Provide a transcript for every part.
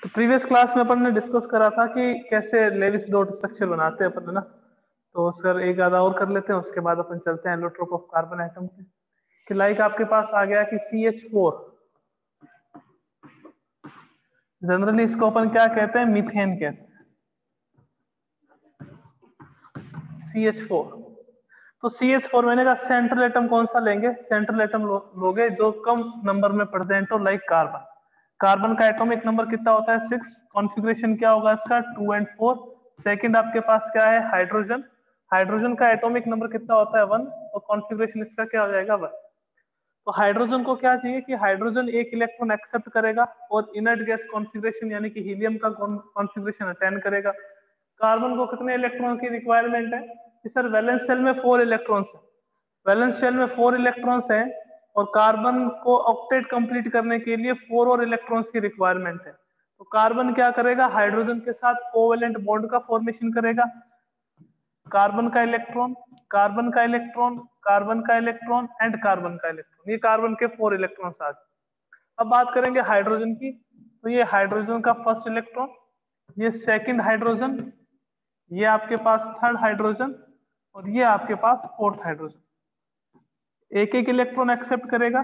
तो previous class में अपन ने डिस्कस करा था कि कैसे लेविस डॉट स्ट्रक्चर बनाते हैं अपन, है ना। तो सर एक आधा और कर लेते हैं, उसके बाद अपन चलते हैं एलोट्रोप ऑफ कार्बन एटम पे। कि लाइक आपके पास आ गया कि CH4, जनरली इसको अपन क्या कहते हैं, मीथेन कहते हैं, CH4। तो CH4 मैंने कहा सेंट्रल एटम कौन सा लेंगे, सेंट्रल एटम लोगे जो कम नंबर में प्रेजेंट हो, लाइक कार्बन। कार्बन का एटॉमिक नंबर कितना होता है, 6। कॉन्फ़िगरेशन क्या होगा इसका, 2 और 4। सेकंड आपके पास क्या है, हाइड्रोजन। हाइड्रोजन का एटॉमिक नंबर कितना होता है, 1, और कॉन्फ़िगरेशन इसका क्या हो जाएगा, 1। तो हाइड्रोजन को क्या चाहिए कि हाइड्रोजन एक इलेक्ट्रॉन एक्सेप्ट करेगा और इनर्ट गैस कॉन्फ़िगरेशन यानी कि हीलियम का कॉन्फ़िगरेशन अटेंड करेगा। कार्बन को कितने इलेक्ट्रॉन की रिक्वायरमेंट है कि सर वैलेंस शेल में 4 इलेक्ट्रॉन्स है, वैलेंस शेल में 4 इलेक्ट्रॉन्स हैं, और कार्बन को ऑक्टेट कंप्लीट करने के लिए 4 और इलेक्ट्रॉन्स की रिक्वायरमेंट है। तो कार्बन क्या करेगा, हाइड्रोजन के साथ कोवेलेंट बॉन्ड का फॉर्मेशन करेगा। कार्बन का इलेक्ट्रॉन, कार्बन का इलेक्ट्रॉन, कार्बन का इलेक्ट्रॉन एंड कार्बन का इलेक्ट्रॉन, ये कार्बन के 4 इलेक्ट्रॉन्स आ गए। अब बात करेंगे हाइड्रोजन की, तो ये हाइड्रोजन का फर्स्ट इलेक्ट्रॉन, ये सेकंड हाइड्रोजन, ये आपके पास थर्ड हाइड्रोजन, और ये आपके पास फोर्थ हाइड्रोजन। एक एक इलेक्ट्रॉन एक्सेप्ट करेगा।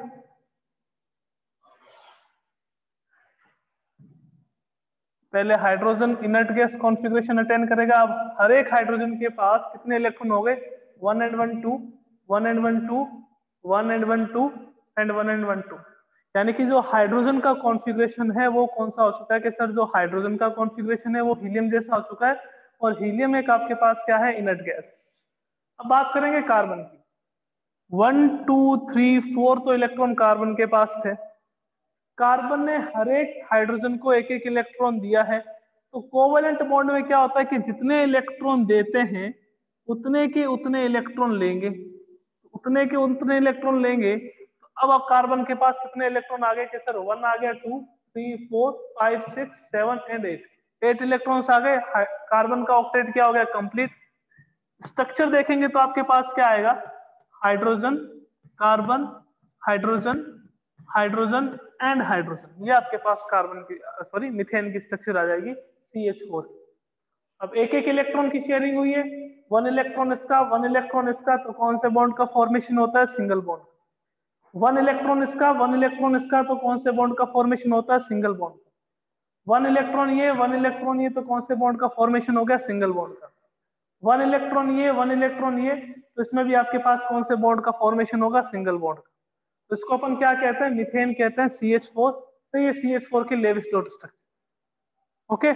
पहले hydrogen inert gas configuration attend करेगा। अब हर एक हाइड्रोजन के पास कितने इलेक्ट्रॉन हो गए, 1 and 1 2, 1 and 1 2, 1 and 1 2 and 1 and 1 2। यानी कि जो हाइड्रोजन का कॉन्फ़िगरेशन है वो कौन सा हो चुका है कि सर जो हाइड्रोजन का कॉन्फ़िगरेशन है वो हीलियम जैसा हो चुका है, और हीलियम एक आपके पास क्या है, इनर्ट गैस। अब बात करेंगे कार्बन की। 1 2 3 4 तो इलेक्ट्रॉन कार्बन के पास थे। कार्बन ने हर एक हाइड्रोजन को एक एक इलेक्ट्रॉन दिया है। तो कोवेलेंट बॉन्ड में क्या होता है कि जितने इलेक्ट्रॉन देते हैं उतने के उतने इलेक्ट्रॉन लेंगे, उतने के उतने इलेक्ट्रॉन लेंगे। तो अब आप कार्बन के पास कितने इलेक्ट्रॉन आ गए कि सर 1 आ गया, 2 3 4 5 6 7 एंड 8 इलेक्ट्रॉन्स आ गए। कार्बन का ऑक्टेट क्या हो गया, कंप्लीट। स्ट्रक्चर देखेंगे तो आपके पास क्या आएगा, hydrogen, carbon, hydrogen, hydrogen and hydrogen, ये आपके पास कार्बन की सॉरी मीथेन की स्ट्रक्चर आ जाएगी, CH4। अब एक एक इलेक्ट्रॉन की शेयरिंग हुई है, 1 इलेक्ट्रॉन इसका, 1 इलेक्ट्रॉन इसका, तो कौन से बॉन्ड का फॉर्मेशन होता है, सिंगल बॉन्ड। 1 इलेक्ट्रॉन इसका, 1 इलेक्ट्रॉन इसका, तो कौन से बॉन्ड का फॉर्मेशन होता है, सिंगल बॉन्ड। 1 इलेक्ट्रॉन ये, 1 इलेक्ट्रॉन ये, तो कौन से बॉन्ड का फॉर्मेशन हो गया, सिंगल बॉन्ड का। 1 इलेक्ट्रॉन ये, 1 इलेक्ट्रॉन ये, तो इसमें भी आपके पास कौन से बॉन्ड का फॉर्मेशन होगा, सिंगल बॉन्ड का। तो इसको अपन क्या कहते हैं, मीथेन कहते हैं, CH4। तो ये CH4 की लेविस डॉट स्ट्रक्चर। ओके,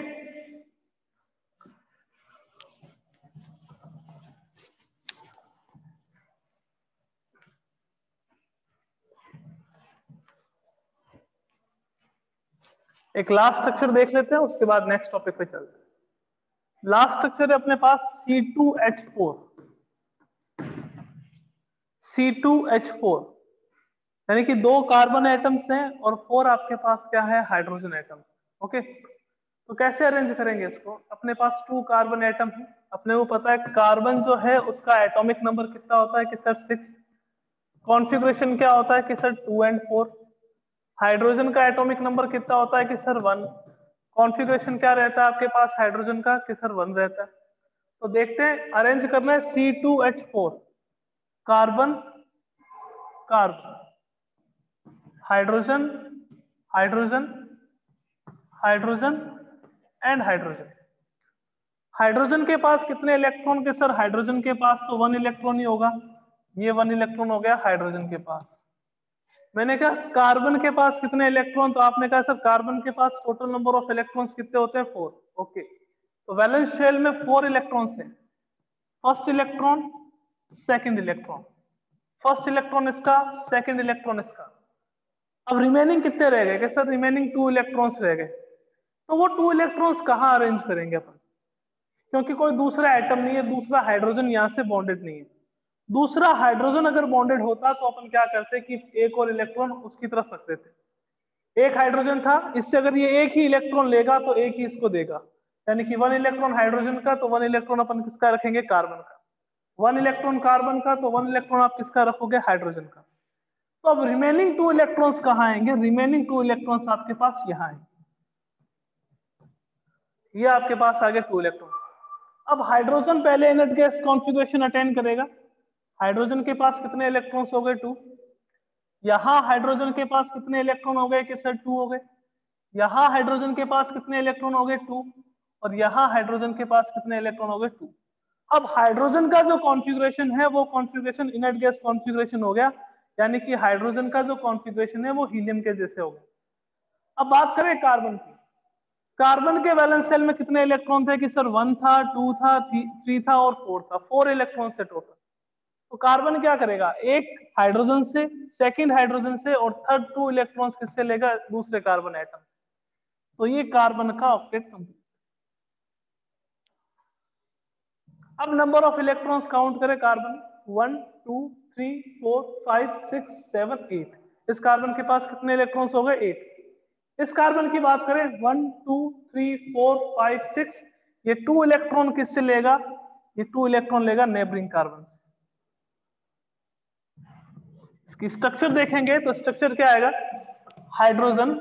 एक लास्ट स्ट्रक्चर देख लेते हैं, उसके बाद नेक्स्ट टॉपिक पे चलते हैं। लास्ट स्ट्रक्चर है अपने पास C2H4। C2H4 यानी कि 2 कार्बन एटम्स हैं और 4 आपके पास क्या है, हाइड्रोजन एटम्स। ओके, तो कैसे अरेंज करेंगे इसको, अपने पास 2 कार्बन एटम है, अपने को पता है कार्बन जो है उसका एटॉमिक नंबर कितना होता है कि सर 6। कॉन्फ़िगरेशन क्या होता है कि सर 2 and 4। हाइड्रोजन का एटॉमिक नंबर कितना होता है कि सर 1। कॉन्फ़िगरेशन क्या रहता है आपके पास हाइड्रोजन का कि सर 1 रहता है। तो देखते हैं, अरेंज करना है C2H4, carbon, carbon, hydrogen, hydrogen, hydrogen and hydrogen. Hydrogen के पास कितने इलेक्ट्रॉन के सर, हाइड्रोजन के पास तो 1 इलेक्ट्रॉन ही होगा, ये 1 इलेक्ट्रॉन हो गया हाइड्रोजन के पास। मैंने कहा कार्बन के पास कितने इलेक्ट्रॉन, तो आपने कहा सर कार्बन के पास टोटल नंबर ऑफ इलेक्ट्रॉन्स कितने होते हैं, 4। ओके, तो वैलेंस शेल में 4 इलेक्ट्रॉन्स हैं। First electron, second electron, first electron इसका, सेकंड इलेक्ट्रॉन इसका। अब रिमेनिंग कितने रह गए कि सर रिमेनिंग 2 इलेक्ट्रॉन्स रह गए। तो वो 2 इलेक्ट्रॉन्स कहाँ अरेंज करेंगे अपन, क्योंकि कोई दूसरा एटम नहीं है, दूसरा हाइड्रोजन यहाँ से बॉन्डेड नहीं है। दूसरा हाइड्रोजन अगर बॉन्डेड होता तो अपन क्या करते कि एक और इलेक्ट्रॉन उसकी तरफ रखते थे। एक हाइड्रोजन था, इससे अगर ये एक ही इलेक्ट्रॉन लेगा तो एक ही इसको देगा, यानी कि 1 इलेक्ट्रॉन हाइड्रोजन का तो 1 इलेक्ट्रॉन अपन किसका रखेंगे, कार्बन का। 1 इलेक्ट्रॉन कार्बन का तो 1 इलेक्ट्रॉन आप किसका रखोगे, हाइड्रोजन का। तो अब रिमेनिंग 2 इलेक्ट्रॉन्स कहाँ आएंगे, रिमेनिंग 2 इलेक्ट्रॉन्स आपके पास यहाँ आएंगे। ये आपके पास आ गए 2 इलेक्ट्रॉन। अब हाइड्रोजन पहले इनर्ट गैस कॉन्फ़िगरेशन अटेंड करेगा। हाइड्रोजन के पास कितने इलेक्ट्रॉन्स हो गए? 2। यहाँ हाइड्रोजन के पास कितने इलेक्ट्रॉन हो गए कि सर 2 हो गए। यहाँ हाइड्रोजन के पास कितने इलेक्ट्रॉन हो गए? 2। और यहाँ हाइड्रोजन के पास कितने इलेक्ट्रॉन हो गए? 2। अब हाइड्रोजन का जो कॉन्फ़िगरेशन है वो कॉन्फ़िगरेशन इनर्ट गैस कॉन्फ़िगरेशन हो गया, यानी कि हाइड्रोजन का जो कॉन्फ़िगरेशन है वो हीलियम के जैसे हो गया। अब बात करें कार्बन की। कार्बन के वैलेंस शेल में कितने इलेक्ट्रॉन थे कि सर 1 था, 2 था, 3 था और 4 था। 4 इलेक्ट्रॉन से टोटल। तो कार्बन क्या करेगा? एक हाइड्रोजन से, सेकंड हाइड्रोजन से और थर्ड 2 इलेक्ट्रॉन्स किससे लेगा? दूसरे कार्बन एटम। तो ये कार्बन का ऑक्टेट कंप्लीट। अब नंबर ऑफ इलेक्ट्रॉन्स काउंट करें कार्बन। 1 2 3 4 5 6 7 8। इस कार्बन के पास कितने इलेक्ट्रॉन्स हो गए? 8। इस कार्बन की बात करें 1 2 3 4 5 6। ये 2 इलेक्ट्रॉन किससे लेगा? ये 2 इलेक्ट्रॉन लेगा नेबरिंग कार्बन से। इसकी स्ट्रक्चर देखेंगे तो स्ट्रक्चर क्या आएगा? Hydrogen,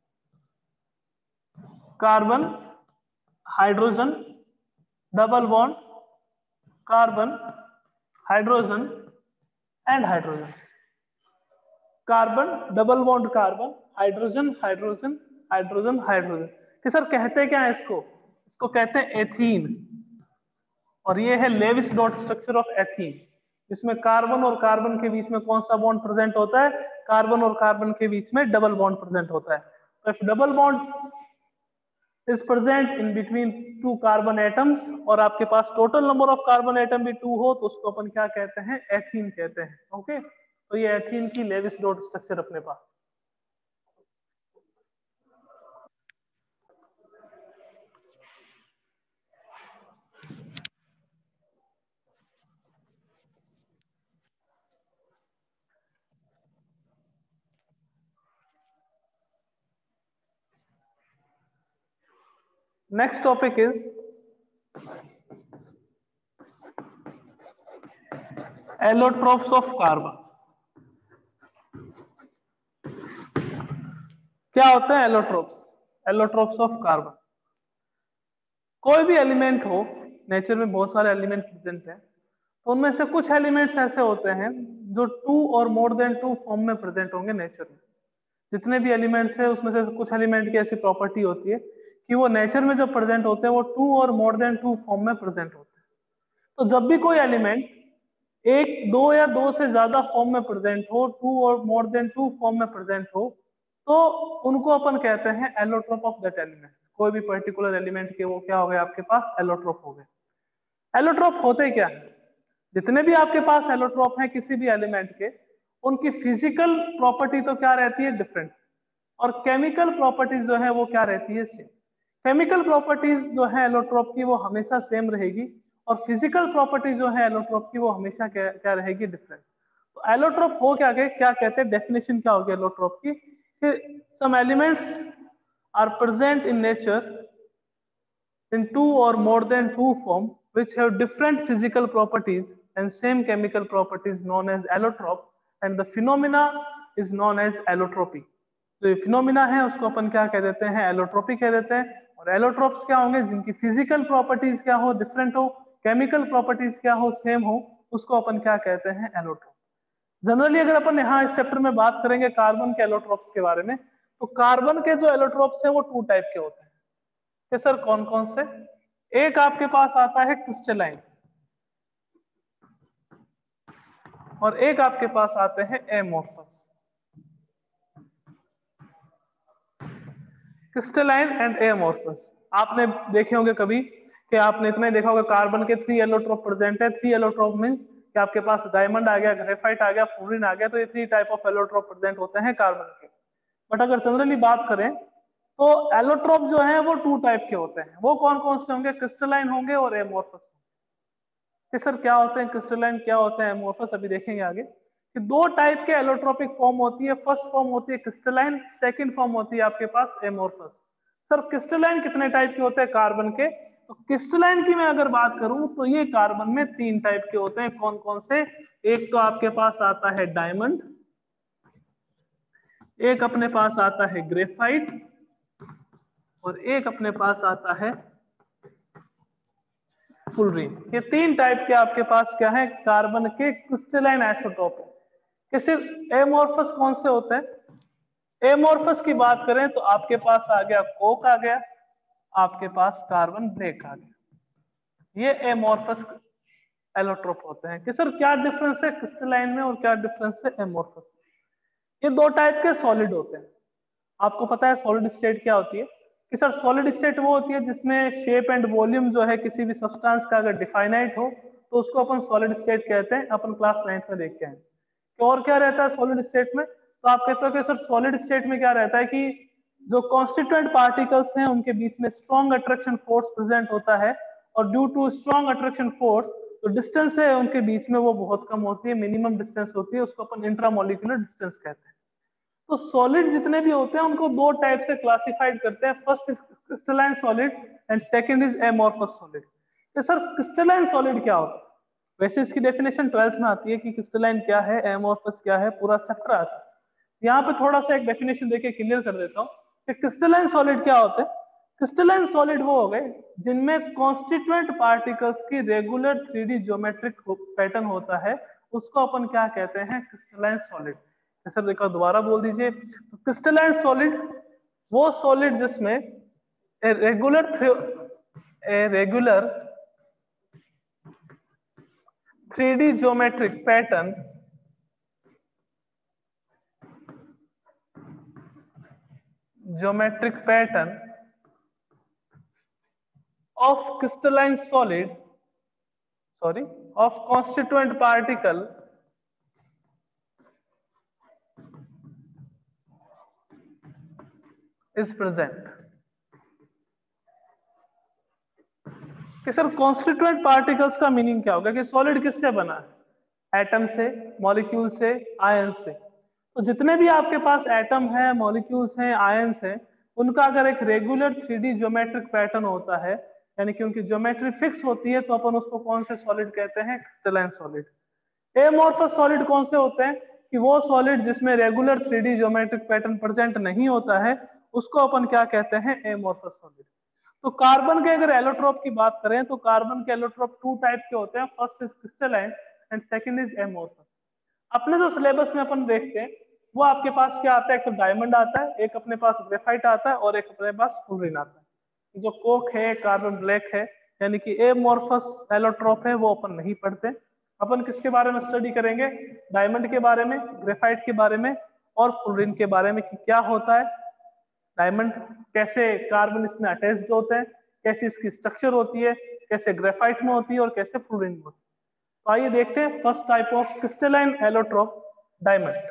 carbon, hydrogen, double bond, carbon, hydrogen and hydrogen. Carbon, double bond carbon, hydrogen, hydrogen, hydrogen, hydrogen. कि सर कहते क्या है इसको? इसको कहते हैं एथीन। और ये है Lewis dot structure of ethene. इसमें कार्बन और कार्बन के बीच में कौन सा बॉन्ड प्रेजेंट होता है? कार्बन और कार्बन के बीच में डबल बॉन्ड प्रेजेंट होता है। तो if double bond is present in between 2 carbon atoms और आपके पास total number of carbon atom भी 2 हो, तो उसको अपन क्या कहते हैं? एथीन कहते हैं। ओके, तो ये एथीन की लेविस डॉट स्ट्रक्चर अपने पास। Next topic is allotropes of carbon. क्या होते हैं एलोट्रोप्स? Allotropes of carbon. कोई भी एलिमेंट हो, नेचर में बहुत सारे एलिमेंट प्रेजेंट हैं, तो उनमें से कुछ एलिमेंट्स ऐसे होते हैं जो 2 और मोर देन 2 फॉर्म में प्रेजेंट होंगे नेचर में। जितने भी एलिमेंट्स हैं उसमें से कुछ एलिमेंट की ऐसी प्रॉपर्टी होती है कि वो नेचर में जब प्रेजेंट होते हैं वो 2 और मोर देन 2 फॉर्म में प्रेजेंट होते हैं। तो जब भी कोई एलिमेंट 1, 2 या 2 से ज्यादा फॉर्म में प्रेजेंट हो, 2 और मोर देन 2 फॉर्म में प्रेजेंट हो, तो उनको अपन कहते हैं एलोट्रोप ऑफ दैट एलिमेंट। कोई भी पर्टिकुलर एलिमेंट के वो क्या हो गए आपके पास? एलोट्रोप हो गए। एलोट्रोप होते क्या है? जितने भी आपके पास एलोट्रोप हैं किसी भी एलिमेंट के, उनकी फिजिकल प्रॉपर्टी तो क्या रहती है? डिफरेंट। और केमिकल प्रॉपर्टीज जो है वो क्या रहती है? सेम। केमिकल प्रॉपर्टीज जो है एलोट्रोप की वो हमेशा सेम रहेगी, और फिजिकल प्रॉपर्टी जो है एलोट्रोप की वो हमेशा क्या रहेगी? डिफरेंट। तो एलोट्रोप हो क्या गए, क्या कहते हैं? डेफिनेशन क्या होगी एलोट्रोप की? Some elements are present in nature in 2 or more than 2 form which have different physical properties and same chemical properties known as allotrope, and the phenomena is known as allotropy. तो ये phenomena है उसको अपन क्या कह देते हैं? Allotropy कह देते हैं। और एलोट्रोप्स क्या होंगे? जिनकी फिजिकल प्रॉपर्टीज क्या हो? डिफरेंट हो, केमिकल प्रॉपर्टीज क्या हो? सेम हो, उसको अपन क्या कहते हैं? एलोट्रोप। जनरली अगर अपन यहाँ इस चैप्टर में बात करेंगे कार्बन के एलोट्रोप्स के बारे में, तो कार्बन के जो एलोट्रोप्स हैं वो 2 टाइप के होते हैं। कि सर कौन कौन से? एक आपके पास आता है क्रिस्टलाइन, और एक आपके पास आते हैं एमोर्फस। क्रिस्टलाइन एंड एमोर्फस आपने देखे होंगे कभी, कि आपने इतना ही देखा होगा कार्बन के 3 एलोट्रोप प्रेजेंट है। 3 एलोट्रोप मींस कि आपके पास डायमंड आ गया, ग्रेफाइट आ गया, फ्लोरीन आ गया, तो ये 3 टाइप ऑफ एलोट्रोप प्रेजेंट होते हैं कार्बन के। बट अगर जनरली बात करें तो एलोट्रोप जो है वो 2 टाइप के होते हैं। वो कौन कौन से होंगे? क्रिस्टलाइन होंगे और एमोर्फस। कि सर क्या होते हैं क्रिस्टलाइन, क्या होते हैं एमोर्फस? अभी देखेंगे आगे कि 2 टाइप के एलोट्रोपिक फॉर्म होती है। फर्स्ट फॉर्म होती है क्रिस्टलाइन, सेकंड फॉर्म होती है आपके पास एमोर्फस। सर क्रिस्टलाइन कितने टाइप के होते हैं कार्बन के? तो क्रिस्टलाइन की मैं अगर बात करूं तो ये कार्बन में 3 टाइप के होते हैं। कौन कौन से? एक तो आपके पास आता है डायमंड, एक अपने पास आता है ग्रेफाइट, और एक अपने पास आता है फुलरीन। ये 3 टाइप के आपके पास क्या है, कार्बन के क्रिस्टलाइन आइसोटोप है। कि सिर्फ एमोर्फस कौन से होते हैं? एमोर्फस की बात करें तो आपके पास आ गया कोक, आ गया आपके पास कार्बन ब्लैक आ गया, ये एमोर्फस एलोट्रोप होते हैं। कि सर क्या डिफरेंस है क्रिस्टलाइन में और क्या डिफरेंस है एमोर्फस में? ये 2 टाइप के सॉलिड होते हैं। आपको पता है सॉलिड स्टेट क्या होती है? कि सर सॉलिड स्टेट वो होती है जिसमें शेप एंड वॉल्यूम जो है किसी भी सब्सटेंस का अगर डिफाइनाइट हो तो उसको अपन सॉलिड स्टेट कहते हैं। अपन क्लास 9th में देखते हैं। तो और क्या रहता है सॉलिड स्टेट में? तो आप कहते हो कि सर सॉलिड स्टेट में क्या रहता है कि जो कॉन्स्टिट्यूएंट पार्टिकल्स हैं उनके बीच में स्ट्रॉन्ग अट्रैक्शन फोर्स प्रेजेंट होता है, और due to strong attraction force जो डिस्टेंस है उनके बीच में वो बहुत कम होती है, मिनिमम डिस्टेंस होती है, उसको अपन इंट्रामोलिकुलर डिस्टेंस कहते हैं। तो सॉलिड जितने भी होते हैं उनको 2 टाइप से क्लासिफाइड करते हैं। First is crystalline solid and second is amorphous solid. तो सर क्रिस्टलाइन सॉलिड क्या होता है? वैसे इसकी डेफिनेशन 12th में आती है कि क्रिस्टलाइन क्या है, एमोर्फस क्या है, पूरा चैप्टर आता है। यहाँ पे थोड़ा सा एक डेफिनेशन देके क्लियर कर देता हूँ कि क्रिस्टलाइन सॉलिड क्या होते हैं। क्रिस्टलाइन सॉलिड वो हो गए जिनमें कॉन्स्टिट्यूएंट पार्टिकल्स की रेगुलर 3D ज्योमेट्रिक पैटर्न होता है, उसको अपन क्या कहते हैं, क्रिस्टलाइन सॉलिड। सर एक बार दोबारा बोल दीजिए। तो क्रिस्टलाइन सॉलिड वो सॉलिड जिसमें regular 3D geometric pattern of crystalline solid, of constituent particle is present। कि सर कॉन्स्टिट्यूएंट पार्टिकल्स का मीनिंग क्या होगा? कि सॉलिड किससे बना है? एटम से, मॉलिक्यूल से, आयन से। तो जितने भी आपके पास एटम है, मॉलिक्यूल्स हैं, आयन्स हैं, उनका अगर एक रेगुलर 3D ज्योमेट्रिक पैटर्न होता है, यानी कि उनकी ज्योमेट्री फिक्स होती है, तो अपन उसको कौन से सॉलिड कहते हैं? Crystalline solid. एमोर्फस सॉलिड कौन से होते हैं? कि वो सॉलिड जिसमें regular 3D geometric pattern present नहीं होता है, उसको अपन क्या कहते हैं? Amorphous solid. तो कार्बन के अगर एलोट्रोप की बात करें तो कार्बन के एलोट्रोप 2 टाइप के होते हैं। First is crystalline and second is amorphous. अपने जो सिलेबस में अपन देखते हैं वो आपके पास क्या आता है? एक तो डायमंड आता है, एक अपने पास ग्रेफाइट आता है, और एक अपने पास फ्लोरीन आता है। जो कोक है, कार्बन ब्लैक है, यानी कि एमोर्फस एलोट्रोप है, वो अपन नहीं पढ़ते। अपन किसके बारे में स्टडी करेंगे? डायमंड के बारे में, ग्रेफाइट के बारे में, और फ्लोरीन के बारे में कि क्या होता है डायमंड, कैसे कार्बन इसमें अटैच्ड होते हैं, कैसे इसकी स्ट्रक्चर होती है, कैसे ग्रेफाइट में होती है, और कैसे फ्लोरीन में होती है। तो आइए देखते हैं first type of crystalline allotrope, diamond.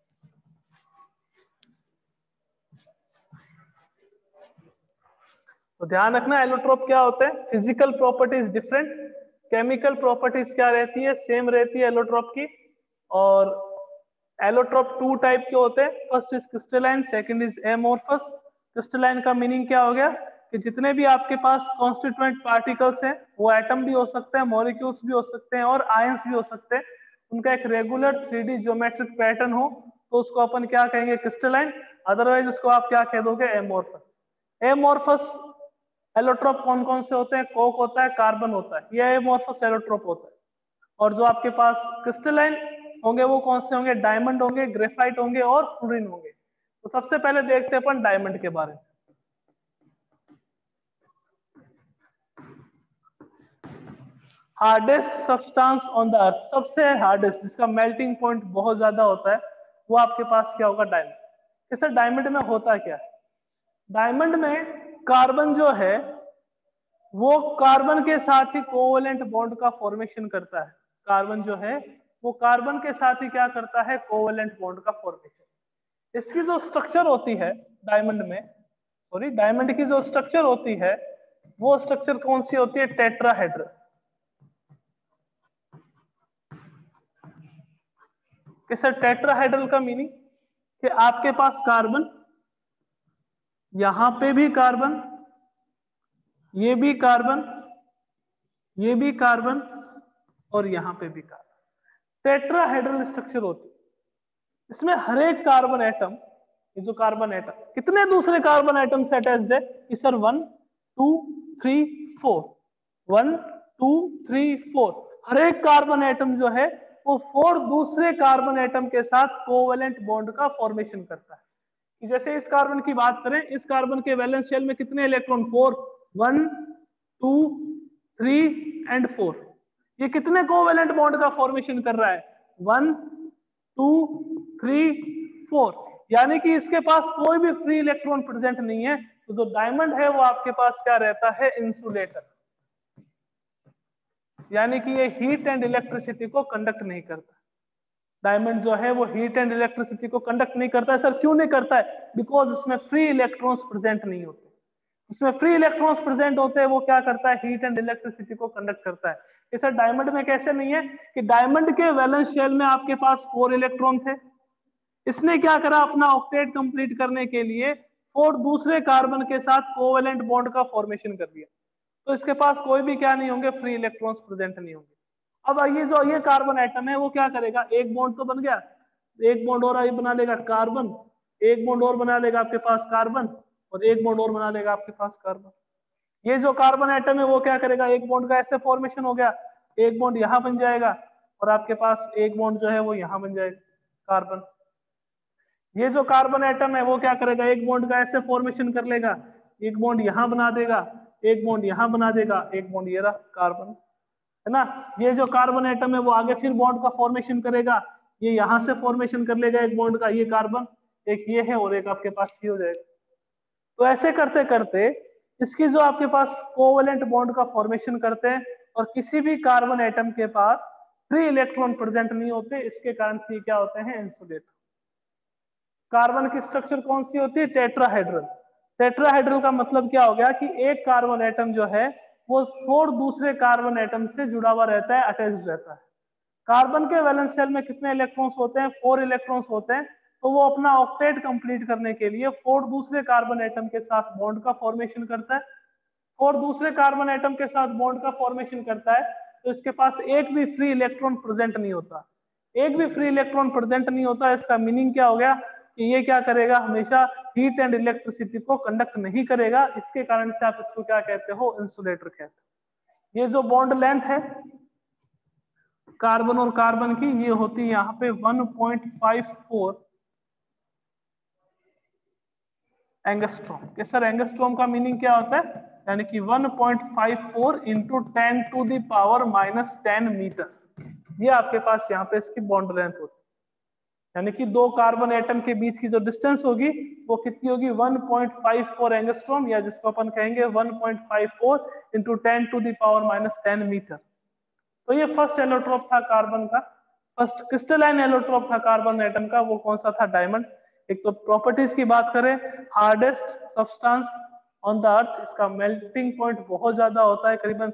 तो ध्यान रखना एलोट्रोप क्या होते हैं? Physical properties different, chemical properties क्या रहती है? सेम रहती है एलोट्रोप की। और एलोट्रोप 2 टाइप के होते हैं। First is crystalline, second is amorphous. Crystalline का मीनिंग क्या हो गया? कि जितने भी आपके पास कॉन्स्टिट्यूएंट पार्टिकल्स हैं, वो एटम भी हो सकते हैं, मॉलिक्यूल्स भी हो सकते हैं, और आयंस भी हो सकते हैं, उनका एक रेगुलर 3D ज्योमेट्रिक पैटर्न हो तो उसको अपन क्या कहेंगे? क्रिस्टलाइन। अदरवाइज उसको आप क्या कह दोगे? एमोर्फस। एमोर्फस एलोट्रोप कौन कौन से होते हैं? कोक होता है, कार्बन होता है, ये एमोर्फस एलोट्रोप होता है। और जो आपके पास क्रिस्टलाइन होंगे वो कौन से होंगे? डायमंड होंगे, ग्रेफाइट होंगे, और फ्लोरीन होंगे। तो सबसे पहले देखते हैं अपन डायमंड के बारे में। Hardest substance on the earth, सबसे हार्डेस्ट जिसका मेल्टिंग पॉइंट बहुत ज्यादा होता है, वो आपके पास क्या होगा? डायमंड। सर डायमंड में होता क्या है? डायमंड में कार्बन जो है वो कार्बन के साथ ही कोवेलेंट बॉन्ड का फॉर्मेशन करता है। कार्बन जो है वो कार्बन के साथ ही क्या करता है? कोवेलेंट बॉन्ड का फॉर्मेशन। इसकी जो स्ट्रक्चर होती है डायमंड में, डायमंड की जो स्ट्रक्चर होती है वो स्ट्रक्चर कौन सी होती है? टेट्राहेड्रल। कि सर टेट्राहेड्रल का मीनिंग कि आपके पास कार्बन, यहां पे भी कार्बन, ये भी कार्बन, ये भी कार्बन, और यहां पे भी कार्बन। टेट्राहेड्रल स्ट्रक्चर होती है। इसमें हर एक कार्बन एटम, ये जो कार्बन एटम कितने दूसरे कार्बन एटम से अटैच्ड है? कि सर 1 2 3 4, 1 2 3 4, हर एक कार्बन एटम जो है वो 4 दूसरे कार्बन एटम के साथ कोवेलेंट बॉन्ड का फॉर्मेशन करता है। कि जैसे इस कार्बन की बात करें, इस कार्बन के वैलेंस शेल में कितने इलेक्ट्रॉन? 4, 1 2 3 एंड 4। ये कितने कोवेलेंट बॉन्ड का फॉर्मेशन कर रहा है? 1 2 3 4। यानी कि इसके पास कोई भी फ्री इलेक्ट्रॉन प्रेजेंट नहीं है। तो जो डायमंड है वो आपके पास क्या रहता है? इंसुलेटर। यानी कि ये हीट एंड इलेक्ट्रिसिटी को कंडक्ट नहीं करता। डायमंड जो है वो हीट एंड इलेक्ट्रिसिटी को कंडक्ट नहीं करता है। सर क्यों नहीं करता है? बिकॉज उसमें फ्री इलेक्ट्रॉन्स प्रेजेंट नहीं होते। इसमें फ्री इलेक्ट्रॉन्स प्रेजेंट होते हैं, वो क्या करता है? हीट एंड इलेक्ट्रिसिटी को कंडक्ट करता है। ये सर डायमंड में कैसे नहीं है? कि डायमंड के वैलेंस शेल में आपके पास 4 इलेक्ट्रॉन थे। इसने क्या करा? अपना ऑक्टेट कंप्लीट करने के लिए 4 दूसरे कार्बन के साथ कोवेलेंट बॉन्ड का फॉर्मेशन कर दिया। तो इसके पास कोई भी क्या नहीं होंगे? फ्री इलेक्ट्रॉन्स प्रेजेंट नहीं होंगे। अब ये जो ये कार्बन एटम है वो क्या करेगा? एक बॉन्ड तो बन गया, एक बॉन्ड और ये बना लेगा कार्बन, एक बॉन्ड और बना लेगा आपके पास कार्बन, और एक बॉन्ड और बना लेगा आपके पास कार्बन। ये जो कार्बन एटम है वो क्या करेगा? एक बॉन्ड का ऐसे फॉर्मेशन हो गया, एक बॉन्ड यहाँ बन जाएगा, और आपके पास एक बॉन्ड जो है वो यहाँ बन जाएगा कार्बन। ये जो कार्बन एटम है वो क्या करेगा? एक बॉन्ड का ऐसे फॉर्मेशन कर लेगा, एक बॉन्ड यहाँ बना देगा, एक बॉन्ड यहाँ बना देगा, एक बॉन्ड ये रहा कार्बन, है ना। ये जो कार्बन एटम है वो आगे फिर बॉन्ड का फॉर्मेशन करेगा, ये यहाँ से फॉर्मेशन कर लेगा एक बॉन्ड का, ये कार्बन, एक ये है और एक आपके पास ये हो जाएगा। तो ऐसे करते करते इसकी जो आपके पास कोवेलेंट बॉन्ड का फॉर्मेशन करते हैं, और किसी भी कार्बन एटम के पास फ्री इलेक्ट्रॉन प्रेजेंट नहीं होते। इसके कारण से क्या होते हैं? इंसुलेटर। कार्बन की स्ट्रक्चर कौन सी होती है? टेट्राहेड्रल। टेट्राहेड्रल का मतलब क्या हो गया? कि एक कार्बन एटम जो है वो 4 दूसरे कार्बन एटम से जुड़ा हुआ रहता है, अटैच्ड रहता है। कार्बन के वैलेंस शेल में कितने इलेक्ट्रॉन्स होते हैं? 4 इलेक्ट्रॉन्स होते हैं। तो वो अपना ऑक्टेट कंप्लीट करने के लिए 4 दूसरे कार्बन एटम के साथ बॉन्ड का फॉर्मेशन करता है। 4 दूसरे कार्बन एटम के साथ बॉन्ड का फॉर्मेशन करता है, तो इसके पास एक भी फ्री इलेक्ट्रॉन प्रेजेंट नहीं होता। एक भी फ्री इलेक्ट्रॉन प्रेजेंट नहीं होता, इसका मीनिंग क्या हो गया? कि ये क्या करेगा? हमेशा हीट एंड इलेक्ट्रिसिटी को कंडक्ट नहीं करेगा। इसके कारण से आप इसको क्या कहते हो? इंसुलेटर कहते हो। ये जो बॉन्ड लेंथ है कार्बन और कार्बन की, ये होती है यहाँ पे 1.54 एंगस्ट्रॉम। सर एंगस्ट्रॉम का मीनिंग क्या होता है? यानी कि 1.54 into 10 to the power -10 metre. ये आपके पास यहाँ पे इसकी बॉन्ड लेंथ होती है। यानी कि दो कार्बन एटम के बीच की जो डिस्टेंस होगी वो कितनी होगी? 1.54 एंगस्ट्रॉम, या जिसको अपन कहेंगे 1.54 into 10 to the power -10 metre. तो ये फर्स्ट एलोट्रोप था कार्बन का, फर्स्ट क्रिस्टलाइन एलोट्रोप था कार्बन एटम का। वो कौन सा था? डायमंड। एक तो प्रॉपर्टीज की बात करें, hardest substance on the earth, इसका मेल्टिंग पॉइंट बहुत ज्यादा होता है, करीबन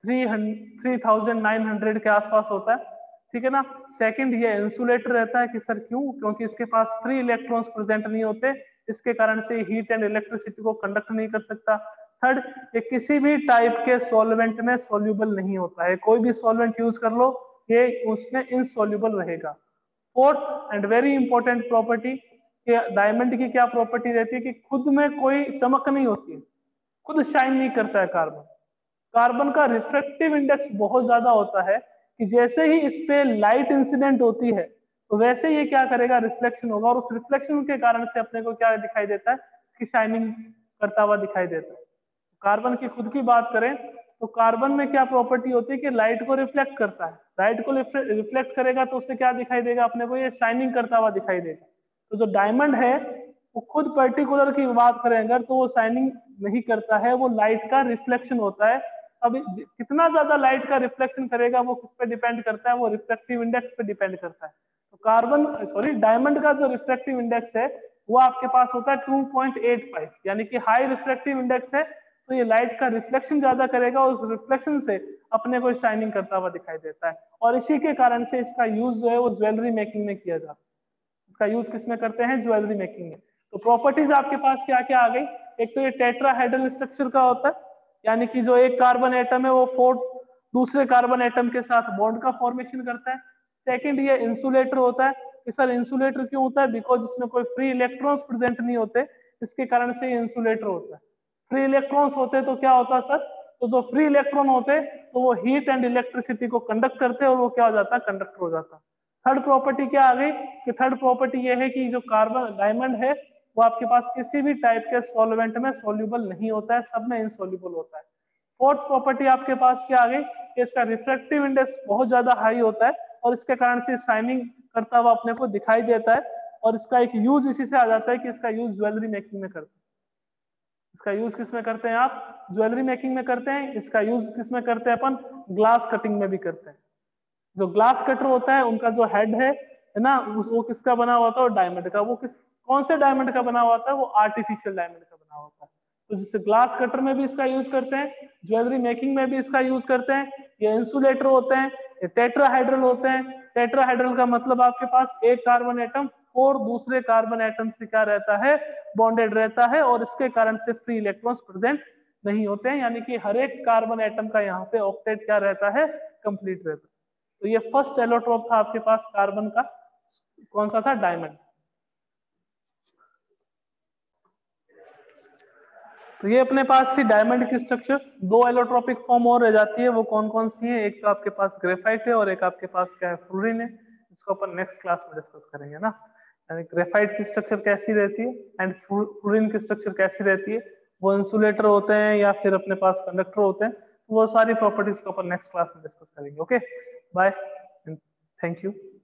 3900 के आसपास होता है, ठीक है ना। सेकंड, ये इंसुलेटर रहता है। कि सर क्यों? क्योंकि इसके पास फ्री इलेक्ट्रॉन्स प्रेजेंट नहीं होते, इसके कारण से हीट एंड इलेक्ट्रिसिटी को कंडक्ट नहीं कर सकता। थर्ड, ये किसी भी टाइप के सॉल्वेंट में सोल्यूबल नहीं होता है। कोई भी सॉल्वेंट यूज कर लो, ये उसमें इनसोल्यूबल रहेगा। Fourth and very important property, diamond की क्या प्रॉपर्टी रहती है? कि खुद में कोई चमक नहीं होती है, खुद शाइन नहीं करता है कार्बन। कार्बन का रिफ्रैक्टिव इंडेक्स बहुत ज्यादा होता है, कि जैसे ही इस पे लाइट इंसिडेंट होती है तो वैसे ये क्या करेगा? रिफ्लेक्शन होगा, और उस रिफ्लेक्शन के कारण से अपने को क्या दिखाई देता है? कि शाइनिंग करता हुआ दिखाई देता है। कार्बन की खुद की बात करें तो कार्बन में क्या प्रॉपर्टी होती है? कि लाइट को रिफ्लेक्ट करता है। लाइट को रिफ्लेक्ट करेगा तो उससे क्या दिखाई देगा अपने को? ये शाइनिंग करता हुआ दिखाई देगा। तो जो डायमंड है वो खुद पर्टिकुलर की बात करें अगर, तो वो शाइनिंग नहीं करता है, वो लाइट का रिफ्लेक्शन होता है। अब कितना ज्यादा लाइट का रिफ्लेक्शन करेगा वो किस पे डिपेंड करता है? वो रिफ्लेक्टिव इंडेक्स पे डिपेंड करता है। तो कार्बन सॉरी डायमंड का जो रिफ्लेक्टिव इंडेक्स है वो आपके पास होता है 2.85, यानी कि हाई रिफ्लेक्टिव इंडेक्स है। तो ये लाइट का रिफ्लेक्शन ज्यादा करेगा और उस रिफ्लेक्शन से अपने को शाइनिंग करता हुआ दिखाई देता है। और इसी के कारण से इसका यूज जो है वो ज्वेलरी मेकिंग में किया जाता है। इसका यूज किसमें करते हैं? ज्वेलरी मेकिंग में। तो प्रॉपर्टीज आपके पास क्या क्या आ गई? एक तो ये टेट्राहेड्रल स्ट्रक्चर का होता है, यानी कि जो एक कार्बन एटम है वो 4 दूसरे कार्बन एटम के साथ बॉन्ड का फॉर्मेशन करता है। सेकंड, ये इंसुलेटर होता है। कि सर इंसुलेटर क्यों होता है? बिकॉज इसमें कोई फ्री इलेक्ट्रॉन्स प्रेजेंट नहीं होते, इसके कारण से ये इंसुलेटर होता है। फ्री इलेक्ट्रॉन्स होते तो क्या होता सर? तो जो फ्री इलेक्ट्रॉन होते तो वो हीट एंड इलेक्ट्रिसिटी को कंडक्ट करते और वो क्या हो जाता, कंडक्टर हो जाता। थर्ड प्रॉपर्टी क्या आ गई कि थर्ड प्रॉपर्टी ये है कि जो कार्बन डायमंड है वो आपके पास किसी भी टाइप के सॉल्वेंट में सोल्यूबल नहीं होता है, सब में इनसोल्यूबल होता है। फोर्थ प्रॉपर्टी आपके पास क्या आ गई कि इसका रिफ्रैक्टिव इंडेक्स बहुत ज्यादा हाई होता है और इसके कारण से शाइनिंग करता हुआ अपने को दिखाई देता है। और इसका एक यूज इसी से आ जाता है कि इसका यूज ज्वेलरी मेकिंग में करते हैं। इसका यूज किस में करते हैं आप, ज्वेलरी मेकिंग में करते हैं। इसका यूज किस में करते हैं अपन, ग्लास कटिंग में भी करते हैं। जो ग्लास कटर होता है उनका जो हेड है ना, वो किसका बना हुआ था, डायमंड का। वो किस कौन से डायमंड का बना हुआ था, वो आर्टिफिशियल डायमंड का बना हुआ था। तो जिससे ग्लास कटर में भी इसका यूज करते हैं, ज्वेलरी मेकिंग में भी इसका यूज करते हैं। ये इंसुलेटर होते हैं, ये टेट्राहाइड्रल होते हैं। टेट्राहाइड्रल का मतलब आपके पास एक कार्बन एटम और दूसरे कार्बन एटम से क्या रहता है, बॉन्डेड रहता है और इसके कारण से फ्री इलेक्ट्रॉन्स प्रेजेंट नहीं होते हैं, यानी कि हर एक कार्बन एटम का यहाँ पे ऑक्टेट क्या रहता है, कंप्लीट रहता है। तो ये फर्स्ट एलोट्रोप था आपके पास कार्बन का, कौन सा था, डायमंड। तो ये अपने पास थी डायमंड की स्ट्रक्चर। दो एलोट्रोपिक फॉर्म और रह जाती है, वो कौन कौन सी है, एक तो आपके पास ग्रेफाइट है और एक आपके पास क्या है, फ्लोरीन है। इसको अपन नेक्स्ट क्लास में डिस्कस करेंगे ना, यानी ग्रेफाइट की स्ट्रक्चर कैसी रहती है एंड फ्लोरीन की स्ट्रक्चर कैसी रहती है, वो इंसुलेटर होते हैं या फिर अपने पास कंडक्टर होते हैं। वो सारी प्रॉपर्टीज को अपन नेक्स्ट क्लास में डिस्कस करेंगे। Okay, bye, thank you.